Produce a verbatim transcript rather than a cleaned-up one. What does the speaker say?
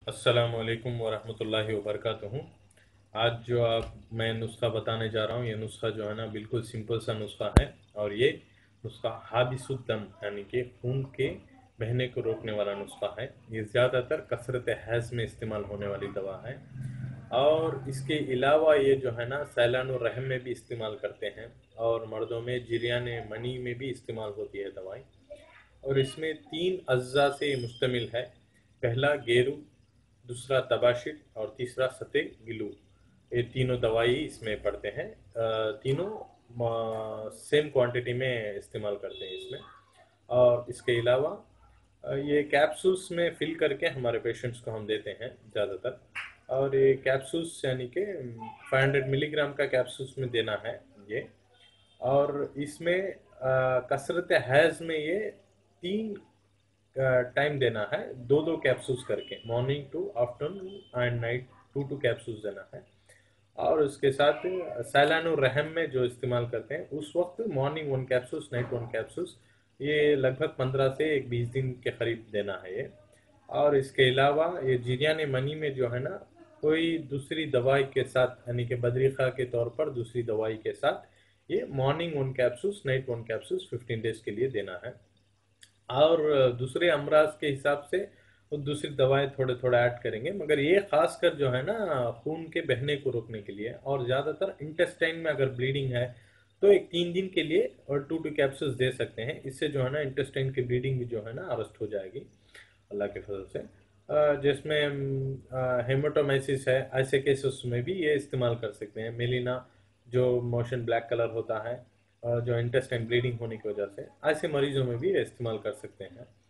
अस्सलामुअलैकुम वरहमतुल्लाहि वबरकातुहू। आज जो आप मैं नुस्खा बताने जा रहा हूँ, ये नुस्खा जो है ना बिल्कुल सिंपल सा नुस्खा है। और ये नुस्खा हाबिसुद्दम यानी कि खून के बहने को रोकने वाला नुस्खा है। ये ज़्यादातर कसरत हैज़ में इस्तेमाल होने वाली दवा है। और इसके अलावा ये जो है ना सैलान रहम में भी इस्तेमाल करते हैं, और मर्दों में जिरियान मनी में भी इस्तेमाल होती है दवाई। और इसमें तीन अज्जा से मुश्तमिल है। पहला गेरू, दूसरा तबाशिर और तीसरा सते गिलू। ये तीनों दवाई इसमें पड़ते हैं। अ, तीनों सेम क्वांटिटी में इस्तेमाल करते हैं इसमें। और इसके अलावा अ, ये कैप्सूल्स में फिल करके हमारे पेशेंट्स को हम देते हैं ज़्यादातर। और ये कैप्सूल्स यानी कि फाइव हंड्रेड मिलीग्राम का कैप्सूल्स में देना है ये। और इसमें अ, कसरत हैज़ में ये तीन टाइम देना है, दो दो कैप्सूल्स करके, morning to afternoon and night, two two capsules देना है। और उसके साथ सैलान रहम में जो इस्तेमाल करते हैं उस वक्त morning one capsules, night one capsules. ये लगभग पंद्रह से एक बीस दिन के करीब देना है ये। और इसके अलावा ये जिरियान मनी में जो है ना कोई दूसरी दवाई के साथ यानी कि बदरीखा के तौर पर दूसरी दवाई के साथ ये morning one capsules, night one capsules fifteen days के लिए देना है। और दूसरे अमराज के हिसाब से वो दूसरी दवाएं थोड़े थोड़े ऐड करेंगे, मगर ये खासकर जो है ना खून के बहने को रोकने के लिए। और ज़्यादातर इंटेस्टाइन में अगर ब्लीडिंग है तो एक तीन दिन के लिए और टू टू कैप्सूल्स दे सकते हैं। इससे जो है ना इंटेस्टाइन की ब्लीडिंग भी जो है ना अरेस्ट हो जाएगी अल्लाह के फजल से। अ, जिसमें हेमाटोमाइसिस है, ऐसे केसेस में भी ये इस्तेमाल कर सकते हैं। मेलिना जो मोशन ब्लैक कलर होता है, अ, जो इंटेस्टाइन ब्लीडिंग होने की वजह से, ऐसे मरीजों में भी ये इस्तेमाल कर सकते हैं।